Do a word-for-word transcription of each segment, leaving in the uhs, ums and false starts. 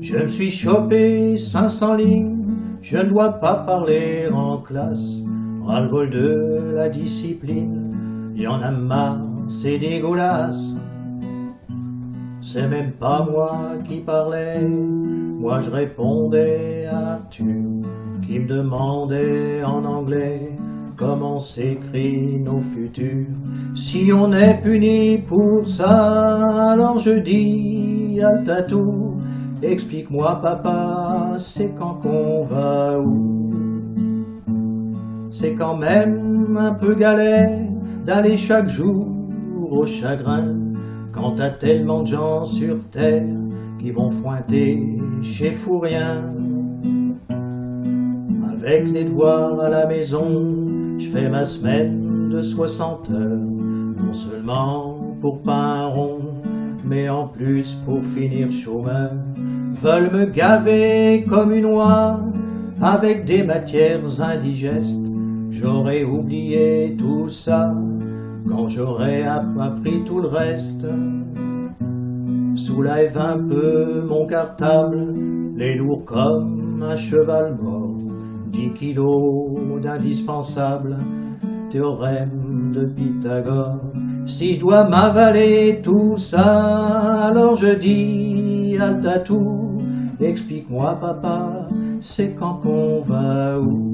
Je me suis chopé cinq cents lignes, je ne dois pas parler en classe. Ras-le-bol de la discipline, y en a marre, c'est dégueulasse. C'est même pas moi qui parlais, moi je répondais à Arthur, qui me demandait en anglais comment s'écrit nos futurs. Si on est puni pour ça, alors je dis à Tatou, explique-moi papa, c'est quand qu'on va où? C'est quand même un peu galère d'aller chaque jour au chagrin, quand t'as tellement de gens sur terre qui vont fointer chez Fourien. Avec les devoirs à la maison, je fais ma semaine de soixante heures, non seulement pour pas un rond, mais en plus pour finir chômeur. Veulent me gaver comme une oie avec des matières indigestes. J'aurais oublié tout ça quand j'aurais appris tout le reste. Soulève un peu mon cartable, les lourds comme un cheval mort. Dix kilos d'indispensable, théorème de Pythagore. Si je dois m'avaler tout ça, alors je dis à Tatou, explique-moi papa, c'est quand qu'on va où?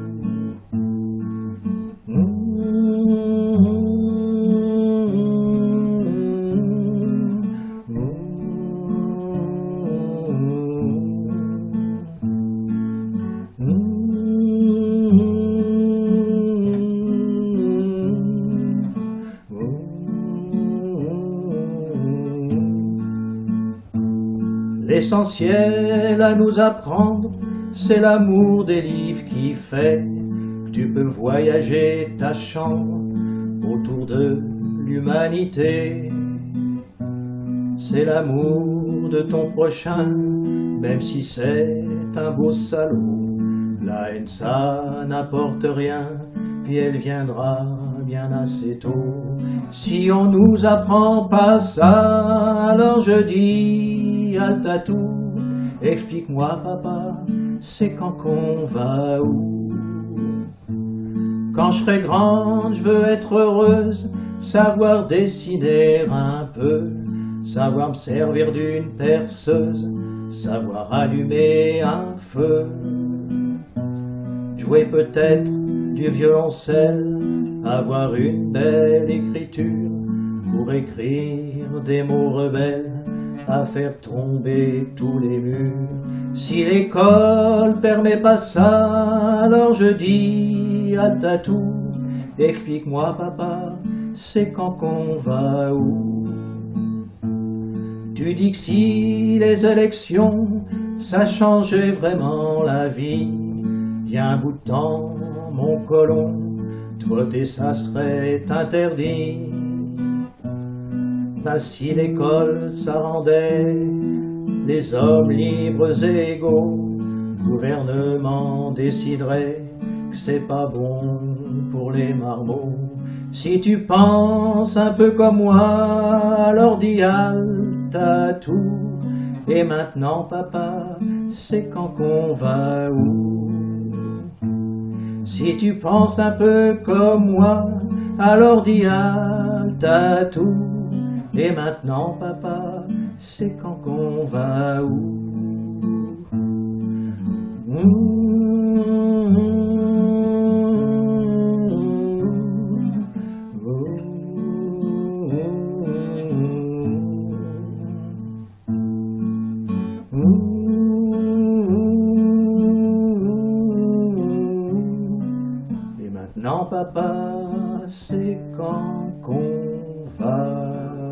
L'essentiel à nous apprendre, c'est l'amour des livres qui fait que tu peux voyager ta chambre autour de l'humanité. C'est l'amour de ton prochain, même si c'est un beau salaud. La haine ça n'apporte rien, puis elle viendra bien assez tôt. Si on nous apprend pas ça, alors je dis à Tatou, explique-moi papa, c'est quand qu'on va où? Quand je serai grande, je veux être heureuse, savoir dessiner un peu, savoir me servir d'une perceuse, savoir allumer un feu, jouer peut-être du violoncelle, avoir une belle écriture pour écrire des mots rebelles, à faire tomber tous les murs. Si l'école permet pas ça, alors je dis à Tatou, explique-moi papa, c'est quand qu'on va où? Tu dis que si les élections, ça changeait vraiment la vie, vient un bout de temps, mon colon, de voter ça serait interdit. Ben si l'école ça rendait les hommes libres et égaux, le gouvernement déciderait que c'est pas bon pour les marmots. Si tu penses un peu comme moi, alors dis à Tatou, et maintenant papa, c'est quand qu'on va où? Si tu penses un peu comme moi, alors dis à Tatou, et maintenant papa, c'est quand qu'on va où? Mmh. Et maintenant papa, c'est quand qu'on va